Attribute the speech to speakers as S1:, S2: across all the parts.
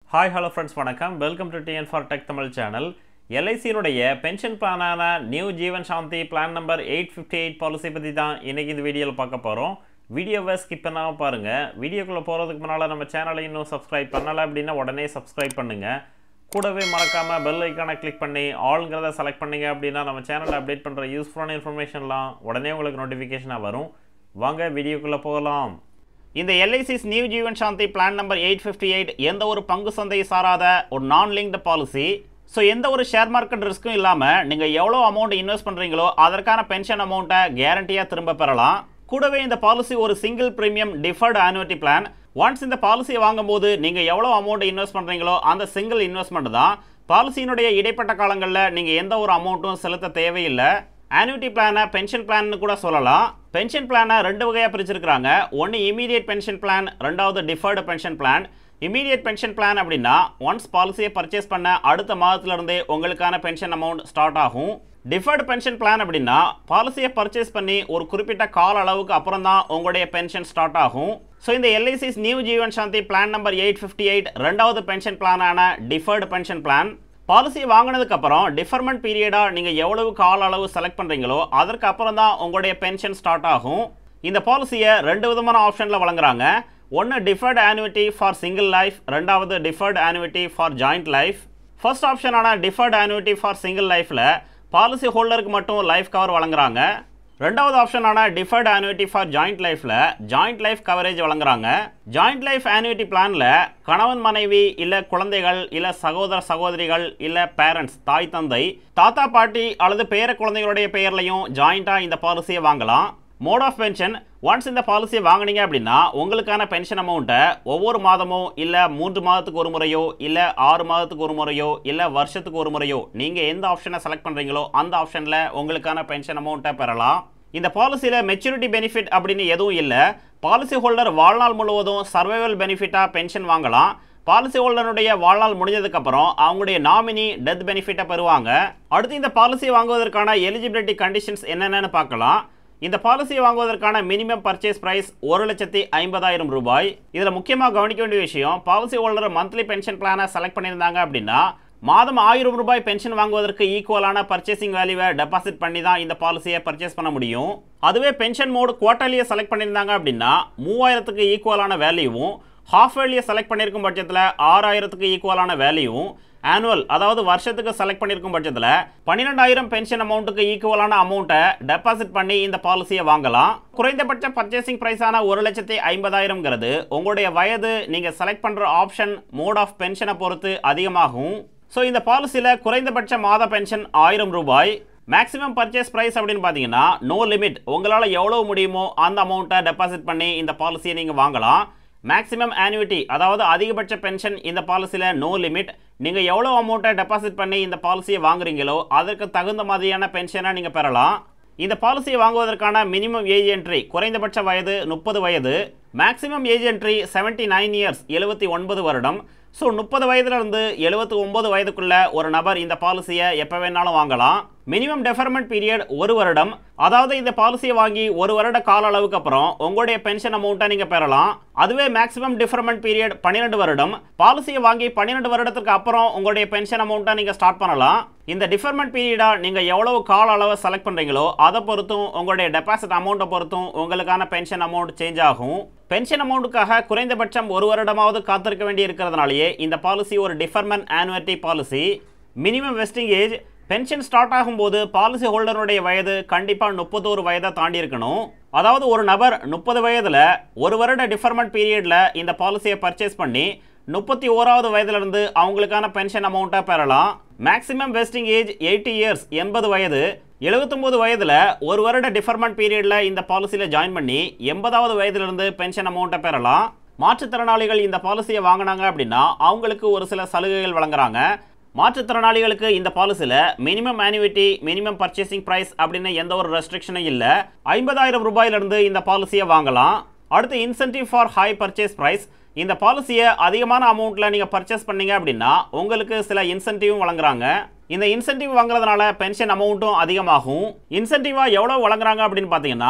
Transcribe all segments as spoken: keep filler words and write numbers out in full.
S1: Hi, hello friends, vanakkam. Welcome to T N for Tech Tamil channel. L I C னுடைய pension plan-ஆன New Jeevan Shanthi plan number eight fifty-eight policy பத்தி தான் இன்னைக்கு இந்த வீடியோல பார்க்க போறோம். வீடியோவை ஸ்கிப் பண்ணாம பாருங்க. வீடியோக்குள்ள போறதுக்கு முன்னால நம்ம சேனலை இன்னும் subscribe பண்ணல அப்படினா உடனே subscribe பண்ணுங்க. கூடவே மறக்காம bell icon-ஐ click பண்ணி all-ங்கறத select பண்ணீங்க அப்படினா நம்ம சேனல்ல அப்டேட் பண்ற யூஸ்ஃபுல்லான இன்ஃபர்மேஷன்லாம் உடனே உங்களுக்கு நோட்டிஃபிகேஷனா வரும். வாங்க வீடியோக்குள்ள போகலாம். இந்த L I C's New Jeevan Shanthi plan number eight fifty-eight எந்த ஒரு பங்கு சந்தையை சாராத ஒரு non-linked policy. ஸோ எந்த ஒரு ஷேர் மார்க்கெட் ரிஸ்க்கும் இல்லாமல் நீங்கள் எவ்வளோ அமௌண்ட் இன்வெஸ்ட் பண்ணுறீங்களோ அதற்கான பென்ஷன் அமௌண்ட்டை கேரண்டியாக திரும்ப பெறலாம். கூடவே இந்த பாலிசி ஒரு single premium deferred annuity plan. Once இந்த பாலிசியை வாங்கும்போது நீங்கள் எவ்வளோ அமௌண்ட் இன்வெஸ்ட் பண்ணுறீங்களோ அந்த சிங்கிள் இன்வெஸ்ட்மெண்ட் தான். பாலிசியினுடைய இடைப்பட்ட காலங்களில் நீங்கள் எந்த ஒரு அமௌண்ட்டும் செலுத்த தேவையில்லை. ஆனுவிட்டி பிளானை பென்ஷன் பிளான்னு கூட சொல்லலாம். பென்ஷன் பிளானை ரெண்டு வகையாக பிரிச்சிருக்கிறாங்க. ஒன்று இமீடியட் பென்ஷன் பிளான், ரெண்டாவது deferred pension plan. Immediate pension plan அப்படின்னா ஒன்ஸ் பாலிசியை பர்ச்சேஸ் பண்ண அடுத்த மாதத்துலேருந்தே உங்களுக்கான பென்ஷன் அமௌண்ட் ஸ்டார்ட் ஆகும். டிஃபர்டு பென்ஷன் பிளான் அப்படின்னா பாலிசியை பர்ச்சேஸ் பண்ணி ஒரு குறிப்பிட்ட கால அளவுக்கு அப்புறம் தான் உங்களுடைய பென்ஷன் ஸ்டார்ட் ஆகும். ஸோ இந்த L I C's new Jeevan Shanti plan number eight fifty eight ரெண்டாவது பென்ஷன் பிளானான டிஃபர்டு பென்ஷன் பிளான். பாலிசியை வாங்கினதுக்கு அப்புறம் டிஃபர்மெண்ட் பீரியடாக நீங்கள் எவ்வளவு கால அளவு செலக்ட் பண்ணுறீங்களோ அதற்கு அப்புறம் தான் உங்களுடைய பென்ஷன் ஸ்டார்ட் ஆகும். இந்த பாலிசியை ரெண்டு விதமான ஆப்ஷனில் வழங்குறாங்க. ஒன்று deferred annuity for single life, ரெண்டாவது deferred annuity for joint life. First ஆப்ஷனான டிஃபர்டு ஆனுவிட்டி ஃபார் சிங்கிள் லைஃப்பில் பாலிசி ஹோல்டருக்கு மட்டும் லைஃப் கவர் வழங்குறாங்க. ரெண்டாவது ஆப்ஷனான டிஃபர்டு ஆனுவிட்டி ஃபார் ஜாயிண்ட் லைஃப்பில் ஜாயிண்ட் லைஃப் கவரேஜ் வழங்குறாங்க. ஜாயிண்ட் லைஃப் ஆனுவிட்டி பிளானில் கணவன் மனைவி இல்லை குழந்தைகள் இல்லை சகோதர சகோதரிகள் இல்லை பேரண்ட்ஸ் தாய் தந்தை தாத்தா பாட்டி அல்லது பேர குழந்தைகளுடைய பெயர்லையும் ஜாயிண்ட்டாக இந்த பாலிசியை வாங்கலாம். மோட் ஆஃப் பென்ஷன் ஒன்ஸ் இந்த பாலிசியை வாங்கினீங்க அப்படின்னா உங்களுக்கான பென்ஷன் அமௌண்ட்டை ஒவ்வொரு மாதமோ இல்லை மூன்று மாதத்துக்கு ஒரு முறையோ இல்லை ஆறு மாதத்துக்கு ஒரு முறையோ இல்லை வருஷத்துக்கு ஒரு முறையோ நீங்கள் எந்த ஆப்ஷனை செலக்ட் பண்ணுறீங்களோ அந்த ஆப்ஷனில் உங்களுக்கான பென்ஷன் அமௌண்ட்டை பெறலாம். இந்த பாலிசியில் மெச்சூரிட்டி பெனிஃபிட் அப்படின்னு எதுவும் இல்லை. பாலிசி ஹோல்டர் வாழ்நாள் முழுவதும் சர்வைவல் பெனிஃபிட்டாக பென்ஷன் வாங்கலாம். பாலிசி ஹோல்டருடைய வாழ்நாள் முடிஞ்சதுக்கப்புறம் அவங்களுடைய நாமினி டெத் பெனிஃபிட்டை பெறுவாங்க. அடுத்து இந்த பாலிசி வாங்குவதற்கான எலிஜிபிலிட்டி கண்டிஷன்ஸ் என்னென்னு பார்க்கலாம். இந்த பாலிசியை வாங்குவதற்கான மினிமம் பர்ச்சேஸ் பிரைஸ் ஒரு லட்சத்தி ஐம்பதாயிரம் ரூபாய். இதில் முக்கியமாக கவனிக்க வேண்டிய விஷயம், பாலிசி ஹோல்டர் மந்த்லி பென்ஷன் பிளானை செலக்ட் பண்ணியிருந்தாங்க அப்படின்னா மாதம் ஆயிரம் ரூபாய் பென்ஷன் வாங்குவதற்கு ஈக்குவலான பர்ச்சேசிங் வேல்யூவை டெபாசிட் பண்ணி தான் இந்த பாலிசியை பர்ச்சேஸ் பண்ண முடியும். அதுவே பென்ஷன் மோடு குவார்டர்லியை செலக்ட் பண்ணியிருந்தாங்க அப்படின்னா மூவாயிரத்துக்கு ஈக்குவலான வேல்யூவும், ஹாஃப் வேலியை செலக்ட் பண்ணியிருக்கும் பட்சத்தில் ஆறாயிரத்துக்கு ஈக்குவலான வேல்யூவும், ஆனுவல் அதாவது வருஷத்துக்கு செலக்ட் பண்ணியிருக்கும் பட்சத்தில் பன்னிரெண்டாயிரம் பென்ஷன் அமௌண்ட்டுக்கு ஈக்குவலான அமௌண்ட்டை டெபாசிட் பண்ணி இந்த பாலிசியை வாங்கலாம். குறைந்தபட்ச பர்ச்சேசிங் ப்ரைஸான ஒரு லட்சத்தி ஐம்பதாயிரம்ங்கிறது உங்களுடைய வயது, நீங்கள் செலக்ட் பண்ணுற ஆப்ஷன், மோட் ஆஃப் பென்ஷனை பொறுத்து அதிகமாகும். ஸோ இந்த பாலிசியில் குறைந்தபட்ச மாத பென்ஷன் ஆயிரம் ரூபாய். மேக்ஸிமம் பர்ச்சேஸ் ப்ரைஸ் அப்படின்னு பார்த்தீங்கன்னா நோ லிமிட், உங்களால் எவ்வளோ முடியுமோ அந்த அமௌண்ட்டை டெபாசிட் பண்ணி இந்த பாலிசியை நீங்கள் வாங்கலாம். மேக்ஸிமம் ஆனுவிட்டி அதாவது அதிகபட்ச பென்ஷன் இந்த பாலிசியில் நோ லிமிட். நீங்கள் எவ்வளோ அமௌண்ட்டை டெபாசிட் பண்ணி இந்த பாலிசியை வாங்குறீங்களோ அதற்கு தகுந்த மாதிரியான பென்ஷனை நீங்கள் பெறலாம். இந்த பாலிசியை வாங்குவதற்கான மினிமம் ஏஜ் என்ட்ரி குறைந்தபட்ச வயது முப்பது வயது, maximum age entry seventy nine years எழுபத்தி ஒன்பது வருடம். ஸோ முப்பது வயதுலேருந்து எழுபத்தி ஒம்பது வயதுக்குள்ள ஒரு நபர் இந்த பாலிசியை எப்போ வேணாலும் வாங்கலாம். மினிமம் டெஃபர்மெண்ட் பீரியட் ஒரு வருடம். அதாவது இந்த பாலிசியை வாங்கி ஒரு வருட கால அளவுக்கு அப்புறம் உங்களுடைய பென்ஷன் அமௌண்ட்டை நீங்கள் பெறலாம். அதுவே மேக்ஸிமம் டிஃபர்மெண்ட் பீரியட் பன்னிரெண்டு வருடம். பாலிசியை வாங்கி பன்னிரெண்டு வருடத்துக்கு அப்புறம் உங்களுடைய பென்ஷன் அமௌண்ட்டை நீங்கள் ஸ்டார்ட் பண்ணலாம். இந்த டிஃபர்மெண்ட் பீரியடாக நீங்கள் எவ்வளவு கால அளவை செலக்ட் பண்ணுறீங்களோ அதை பொறுத்தும் உங்களுடைய டெபாசிட் அமௌண்ட்டை பொறுத்தும் உங்களுக்கான பென்ஷன் அமௌண்ட் சேஞ்ச் ஆகும். பென்ஷன் அமௌண்ட்டுக்காக குறைந்தபட்சம் ஒரு வருடமாவது காத்திருக்க வேண்டி இருக்கிறதுனாலேயே இந்த பாலிசி ஒரு டிஃபர்மெண்ட் ஆனுவிட்டி பாலிசி. Minimum vesting age pension start ஆகும்போது பாலிசி ஹோல்டருடைய வயது கண்டிப்பாக முப்பத்தோரு வயதை தாண்டி இருக்கணும். அதாவது ஒரு நபர் முப்பது வயதில் ஒரு வருட டிஃபர்மெண்ட் பீரியடில் இந்த பாலிசியை பர்ச்சேஸ் பண்ணி முப்பத்தி ஓராவது வயதிலிருந்து அவங்களுக்கான பென்ஷன் அமௌண்ட்டை பெறலாம். Maximum vesting age eighty years எண்பது வயது. எழுபத்தொம்போது வயதில் ஒரு வருட டிஃபர்மெண்ட் பீரியடில் இந்த பாலிசியில் ஜாயின் பண்ணி எண்பதாவது வயதிலிருந்து பென்ஷன் அமௌண்ட்டை பெறலாம். மாற்றுத்திறனாளிகள் இந்த பாலிசியை வாங்கினாங்க அப்படின்னா அவங்களுக்கு ஒரு சில சலுகைகள் வழங்குறாங்க. மாற்றுத்திறனாளிகளுக்கு இந்த பாலிசியில் minimum annuity, minimum purchasing price அப்படின்னு எந்த ஒரு ரெஸ்ட்ரிக்ஷனும் இல்லை. ஐம்பதாயிரம் ரூபாயிலிருந்து இந்த பாலிசியை வாங்கலாம். அடுத்து incentive for high purchase price. இந்த பாலிசியை அதிகமான அமௌண்ட்டில் நீங்கள் பர்ச்சேஸ் பண்ணீங்க அப்படின்னா உங்களுக்கு சில இன்சென்டிவும் வழங்குறாங்க. இந்த இன்சென்டிவ் வாங்குறதுனால பென்ஷன் அமௌண்ட்டும் அதிகமாகும். இன்சென்டிவாக எவ்வளோ வழங்குறாங்க அப்படின்னு பார்த்தீங்கன்னா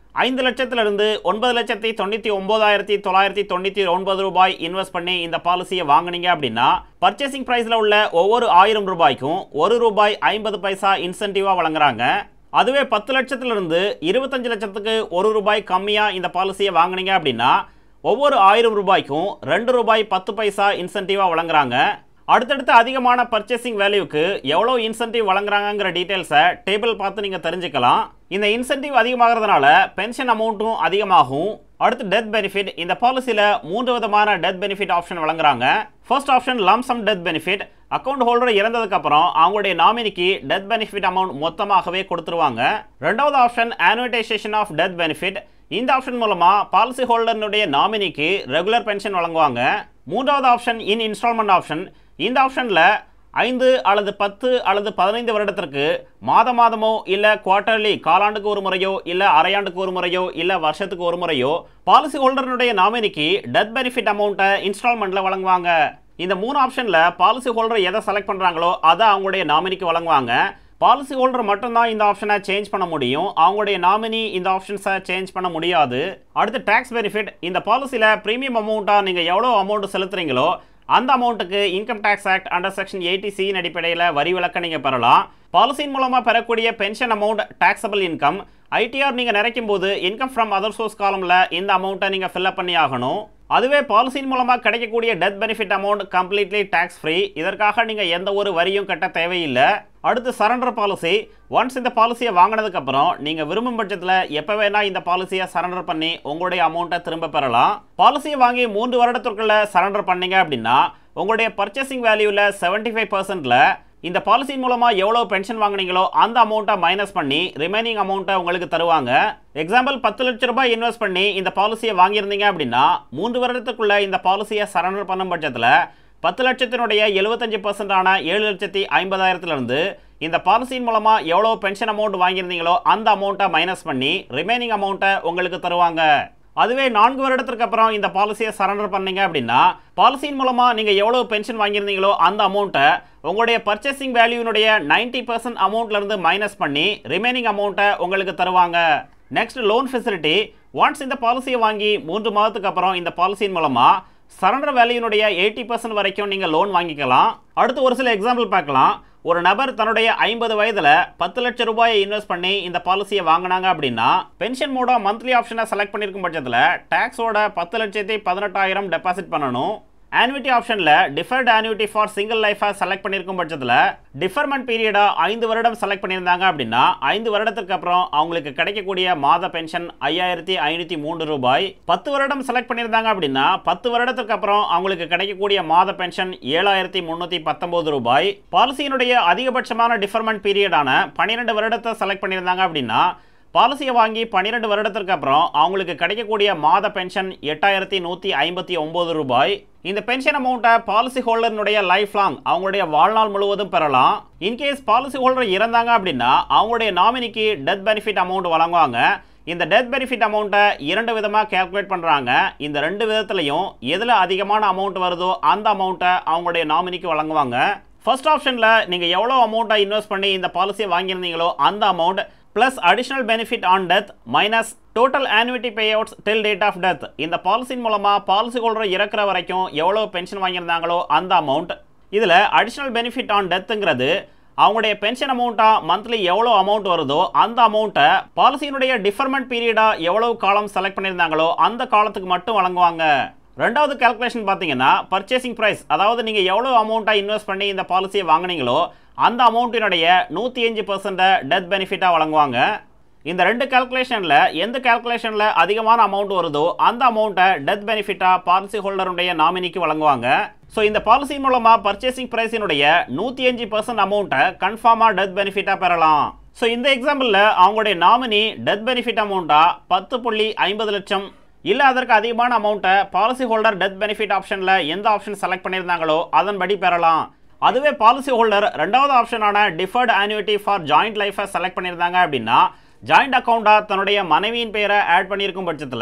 S1: ஐந்து லட்சத்திலிருந்து ஒன்பது லட்சத்தி தொண்ணூற்றி ஒன்பதாயிரத்தி தொள்ளாயிரத்தி தொண்ணூற்றி ஒன்பது ரூபாய் இன்வெஸ்ட் பண்ணி இந்த பாலிசியை வாங்குனீங்க அப்படின்னா பர்ச்சேசிங் ப்ரைஸில் உள்ள ஒவ்வொரு ஆயிரம் ரூபாய்க்கும் ஒரு ரூபாய் ஐம்பது பைசா இன்சென்டிவாக வழங்குறாங்க. அதுவே பத்து லட்சத்திலிருந்து இருபத்தஞ்சு லட்சத்துக்கு ஒரு ரூபாய் கம்மியாக இந்த பாலிசியை வாங்குனீங்க அப்படின்னா ஒவ்வொரு ஆயிரம் ரூபாய்க்கும் ரெண்டு ரூபாய் பத்து பைசா இன்சென்டிவாக வழங்குறாங்க. அடுத்தடுத்து அதிகமான பர்ச்சேசிங் வேல்யூக்கு எவ்வளோ இன்சென்டிவ் வழங்குறாங்கிற டீட்டெயில்ஸை டேபிள் பார்த்து நீங்கள் தெரிஞ்சுக்கலாம். இந்த இன்சென்டிவ் அதிகமாகிறதுனால பென்ஷன் அமௌண்ட்டும் அதிகமாகும். அடுத்து டெத் பெனிஃபிட். இந்த பாலிசியில் மூன்று விதமான டெத் பெனிஃபிட் ஆப்ஷன் வழங்குறாங்க. First option lump sum death benefit. Account holder இறந்ததுக்கப்புறம் அவங்களுடைய நாமினிக்கு டெத் பெனிஃபிட் அமௌண்ட் மொத்தமாகவே கொடுத்துருவாங்க. ரெண்டாவது option annuitisation of death benefit. இந்த ஆப்ஷன் மூலமாக பாலிசி ஹோல்டர்னுடைய நாமினிக்கு ரெகுலர் பென்ஷன் வழங்குவாங்க. மூன்றாவது ஆப்ஷன் இன் இன்ஸ்டால்மெண்ட் ஆப்ஷன். இந்த ஆப்ஷனில் ஐந்து அல்லது பத்து அல்லது பதினைந்து வருடத்திற்கு மாத மாதமோ இல்லை குவார்டர்லி காலாண்டுக்கு ஒரு முறையோ இல்லை அரையாண்டுக்கு ஒரு முறையோ இல்லை வருஷத்துக்கு ஒரு முறையோ பாலிசி ஹோல்டர்னுடைய நாமினிக்கு டெத் பெனிஃபிட் அமௌண்ட்டை இன்ஸ்டால்மெண்ட்டில் வழங்குவாங்க. இந்த மூணு ஆப்ஷனில் பாலிசி ஹோல்டர் எதை செலக்ட் பண்ணுறாங்களோ அதை அவங்களுடைய நாமினிக்கு வழங்குவாங்க. பாலிசி ஹோல்டர் மட்டும்தான் இந்த ஆப்ஷனை சேஞ்ச் பண்ண முடியும். அவங்களுடைய நாமினி இந்த ஆப்ஷன்ஸை சேஞ்ச் பண்ண முடியாது. அடுத்து டேக்ஸ் பெனிஃபிட். இந்த பாலிசியில் ப்ரீமியம் அமௌண்ட்டாக நீங்கள் எவ்வளோ அமௌண்ட் செலுத்துறீங்களோ அந்த அமௌண்ட்டுக்கு income tax act under section eighty சியின் அடிப்படையில் வரி விலக்க நீங்கள் பெறலாம். பாலிசியின் மூலமாக பெறக்கூடிய pension amount taxable income. ITR நீங்கள் நிறைக்கும் போது இன்கம் ஃப்ரம் அதர் சோர்ஸ் காலமில் இந்த அமௌண்ட்டை நீங்கள் ஃபில்அப் பண்ணி ஆகணும். அதுவே பாலிசியின் மூலமாக கிடைக்கக்கூடிய death benefit amount completely tax free. இதற்காக நீங்கள் எந்த ஒரு வரியும் கட்ட தேவையில்லை. அடுத்து சரண்டர் பாலிசி. ஒன்ஸ் இந்த பாலிசியை வாங்கினதுக்கப்புறம் நீங்கள் விரும்பும் பட்சத்தில் எப்போ வேணால் இந்த பாலிசியை சரண்டர் பண்ணி உங்களுடைய அமௌண்ட்டை திரும்ப பெறலாம். பாலிசியை வாங்கி மூன்று வருடத்திற்குள்ள சரண்டர் பண்ணீங்க அப்படின்னா உங்களுடைய பர்ச்சேசிங் வேல்யூவில் செவன்ட்டி ஃபைவ் பர்சன்டில் இந்த பாலிசியின் மூலமாக எவ்வளோ பென்ஷன் வாங்கினீங்களோ அந்த அமௌண்ட்டை மைனஸ் பண்ணி ரிமைனிங் அமௌண்ட்டை உங்களுக்கு தருவாங்க. எக்ஸாம்பிள் பத்து லட்ச ரூபாய் இன்வெஸ்ட் பண்ணி இந்த பாலிசியை வாங்கியிருந்தீங்க அப்படின்னா மூன்று வருடத்துக்குள்ளே இந்த பாலிசியை சரண்டர் பண்ணும் பட்சத்தில் பத்து லட்சத்தினுடைய எழுபத்தஞ்சு பர்சன்டான ஏழு லட்சத்தி ஐம்பதாயிரத்துலேருந்து இந்த பாலிசியின் மூலமாக எவ்வளோ பென்ஷன் அமௌண்ட் வாங்கியிருந்தீங்களோ அந்த அமௌண்ட்டை மைனஸ் பண்ணி ரிமைனிங் அமௌண்ட்டை உங்களுக்கு தருவாங்க. அதுவே நான்கு வருடத்திற்கு அப்புறம் இந்த பாலிசியை சரண்டர் பண்ணீங்க அப்படின்னா பாலிசியின் மூலமாக நீங்கள் எவ்வளோ பென்ஷன் வாங்கியிருந்தீங்களோ அந்த அமௌண்ட்டை உங்களுடைய பர்ச்சேசிங் வேல்யூனுடைய நைன்ட்டி பர்சன்ட் அமௌண்ட்லேருந்து மைனஸ் பண்ணி ரிமைனிங் அமௌண்ட்டை உங்களுக்கு தருவாங்க. Next loan facility. ஒன்ஸ் இந்த பாலிசியை வாங்கி மூன்று மாதத்துக்கு அப்புறம் இந்த பாலிசியின் மூலமாக சரண்டர் வேல்யூனுடைய எயிட்டி பர்சன்ட் வரைக்கும் நீங்கள் லோன் வாங்கிக்கலாம். அடுத்து ஒரு சில எக்ஸாம்பிள் பார்க்கலாம். ஒரு நபர் தன்னுடைய ஐம்பது வயதில் பத்து லட்சம் ரூபாயை இன்வெஸ்ட் பண்ணி இந்த பாலிசியை வாங்கினாங்க அப்படின்னா பென்ஷன் மோட மந்த்லி ஆப்ஷனை செலக்ட் பண்ணியிருக்கும் பட்சத்தில் டேக்ஸோட பத்து லட்சத்தி பதினெட்டாயிரம் டெபாசிட் பண்ணணும். ஆனுவிட்டி ஆப்ஷனில் டிஃபர்ட் ஆனுவிட்டி ஃபார் சிங்கிள் லைஃபாக செலக்ட் பண்ணியிருக்கும் பட்சத்தில் டிஃபர்மெண்ட் பீரியடாக ஐந்து வருடம் செலக்ட் பண்ணியிருந்தாங்க அப்படின்னா ஐந்து வருடத்துக்கு அப்புறம் அவங்களுக்கு கிடைக்கக்கூடிய மாத பென்ஷன் ஐயாயிரத்தி ஐநூற்றி மூன்று ரூபாய். பத்து வருடம் செலக்ட் பண்ணியிருந்தாங்க அப்படின்னா பத்து வருடத்துக்கு அப்புறம் அவங்களுக்கு கிடைக்கக்கூடிய மாத பென்ஷன் ஏழாயிரத்தி முந்நூற்றி பத்தொம்போது ரூபாய். பாலிசியினுடைய அதிகபட்சமான டிஃபர்மெண்ட் பீரியடான பன்னிரெண்டு வருடத்தை செலக்ட் பண்ணியிருந்தாங்க அப்படின்னா பாலிசியை வாங்கி பன்னிரெண்டு வருடத்திற்கு அப்புறம் அவங்களுக்கு கிடைக்கக்கூடிய மாத பென்ஷன் எட்டாயிரத்தி நூற்றி ஐம்பத்தி ஒம்பது ரூபாய். இந்த பென்ஷன் அமௌண்ட்டை பாலிசி ஹோல்டர்னுடைய லைஃப் லாங் அவங்களுடைய வாழ்நாள் முழுவதும் பெறலாம். இன்கேஸ் பாலிசி ஹோல்டர் இறந்தாங்க அப்படின்னா அவங்களுடைய நாமினிக்கு டெத் பெனிஃபிட் அமௌண்ட் வழங்குவாங்க. இந்த டெத் பெனிஃபிட் அமௌண்ட்டை இரண்டு விதமாக கேல்குலேட் பண்ணுறாங்க. இந்த ரெண்டு விதத்துலையும் எதில் அதிகமான அமௌண்ட் வருதோ அந்த அமௌண்ட்டை அவங்களுடைய நாமினிக்கு வழங்குவாங்க. ஃபர்ஸ்ட் ஆப்ஷனில் நீங்கள் எவ்வளோ அமௌண்ட்டை இன்வெஸ்ட் பண்ணி இந்த பாலிசியை வாங்கியிருந்தீங்களோ அந்த amount plus additional benefit on death minus total annuity payouts till date of death. இந்த பாலிசியின் மூலமாக பாலிசி ஹோல்டர் இறக்குற வரைக்கும் எவ்வளோ பென்ஷன் வாங்கியிருந்தாங்களோ அந்த அமௌண்ட். இதில் அடிஷ்னல் பெனிஃபிட் ஆன் டெத்துங்கிறது அவங்களுடைய பென்ஷன் அமௌண்ட்டாக மந்த்லி எவ்வளோ அமௌண்ட் வருதோ அந்த அமௌண்ட்டை பாலிசியினுடைய டிஃபர்மெண்ட் பீரியடாக எவ்வளோ காலம் செலக்ட் பண்ணியிருந்தாங்களோ அந்த காலத்துக்கு மட்டும் வழங்குவாங்க. ரெண்டாவது கால்குலேஷன் பார்த்தீங்கன்னா பர்ச்சேசிங் ப்ரைஸ். அதாவது நீங்கள் எவ்வளோ அமௌண்ட்டாக இன்வெஸ்ட் பண்ணி இந்த பாலிசியை வாங்கினீங்களோ அந்த அமௌண்ட்டினுடைய நூற்றி அஞ்சு பர்சன்ட் டெத் பெனிஃபிட்டாக வழங்குவாங்க. இந்த ரெண்டு கால்குலேஷனில் எந்த கால்குலேஷனில் அதிகமான அமௌண்ட் வருதோ அந்த அமௌண்ட்டை டெத் பெனிஃபிட்டாக பாலிசி ஹோல்டருடைய நாமினிக்கு வழங்குவாங்க. ஸோ இந்த பாலிசி மூலமாக பர்ச்சேசிங் ப்ரைஸினுடைய நூற்றி அஞ்சு பர்சன்ட் அமௌண்ட்டை கன்ஃபார்மாக டெத் பெனிஃபிட்டாக பெறலாம். ஸோ இந்த எக்ஸாம்பிளில் அவங்களுடைய நாமினி டெத் பெனிஃபிட் அமௌண்ட்டாக பத்து புள்ளி ஐம்பது லட்சம் இல்லை அதற்கு அதிகமான அமௌண்ட்டை பாலிசி ஹோல்டர் டெத் பெனிஃபிட் ஆப்ஷனில் எந்த ஆப்ஷன் செலக்ட் பண்ணியிருந்தாங்களோ அதன்படி பெறலாம். அதுவே பாலிசி ஹோல்டர் ரெண்டாவது ஆப்ஷனான டிஃபர்ட் ஆனுவிட்டி ஃபார் ஜாயிண்ட் லைஃபை செலக்ட் பண்ணியிருந்தாங்க அப்படின்னா ஜாயிண்ட் அக்கௌண்ட்டாக தன்னுடைய மனைவியின் பெயரை ஆட் பண்ணியிருக்கும் பட்சத்தில்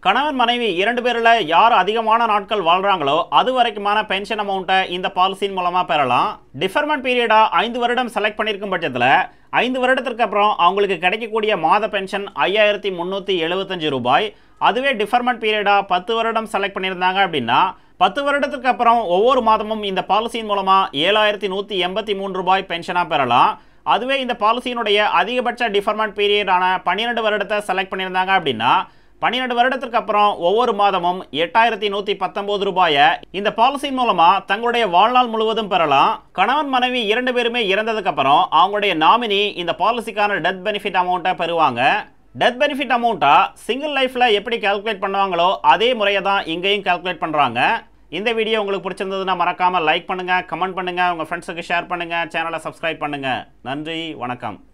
S1: கணவன் மனைவி இரண்டு பேரில் யார் அதிகமான நாட்கள் வாழ்கிறாங்களோ அது வரைக்குமான பென்ஷன் அமௌண்ட்டை இந்த பாலிசியின் மூலமாக பெறலாம். டிஃபர்மெண்ட் பீரியடாக ஐந்து வருடம் செலக்ட் பண்ணியிருக்கும் பட்சத்தில் ஐந்து வருடத்திற்கு அப்புறம் அவங்களுக்கு கிடைக்கக்கூடிய மாத பென்ஷன் ஐயாயிரத்தி முந்நூற்றி எழுபத்தஞ்சு ரூபாய். அதுவே டிஃபர்மெண்ட் பீரியடாக பத்து வருடம் செலக்ட் பண்ணியிருந்தாங்க அப்படின்னா பத்து வருடத்துக்கு அப்புறம் ஒவ்வொரு மாதமும் இந்த பாலிசியின் மூலமாக ஏழாயிரத்தி நூற்றி எண்பத்தி மூன்று ரூபாய் பென்ஷனாக பெறலாம். அதுவே இந்த பாலிசியினுடைய அதிகபட்ச டிஃபர்மெண்ட் பீரியடான பன்னிரெண்டு வருடத்தை செலக்ட் பண்ணியிருந்தாங்க அப்படின்னா பன்னிரெண்டு வருடத்திற்கு அப்புறம் ஒவ்வொரு மாதமும் எட்டாயிரத்தி நூற்றி பத்தொன்பது ரூபாயை இந்த பாலிசியின் மூலமாக தங்களுடைய வாழ்நாள் முழுவதும் பெறலாம். கணவன் மனைவி இரண்டு பேருமே இறந்ததுக்கு அப்புறம் அவங்களுடைய நாமினி இந்த பாலிசிக்கான டெத் பெனிஃபிட் அமௌண்ட்டை பெறுவாங்க. டெத் பெனிஃபிட் அமௌண்ட்டை சிங்கிள் லைஃப்பில் எப்படி கால்குலேட் பண்ணுவாங்களோ அதே முறையை தான் இங்கேயும் கால்குலேட் பண்ணுறாங்க. இந்த வீடியோ உங்களுக்கு பிடிச்சிருந்ததுன்னா மறக்காமல் லைக் பண்ணுங்கள், கமெண்ட் பண்ணுங்கள், உங்கள் ஃப்ரெண்ட்ஸுக்கு ஷேர் பண்ணுங்கள், சேனலை சப்ஸ்கிரைப் பண்ணுங்கள். நன்றி, வணக்கம்.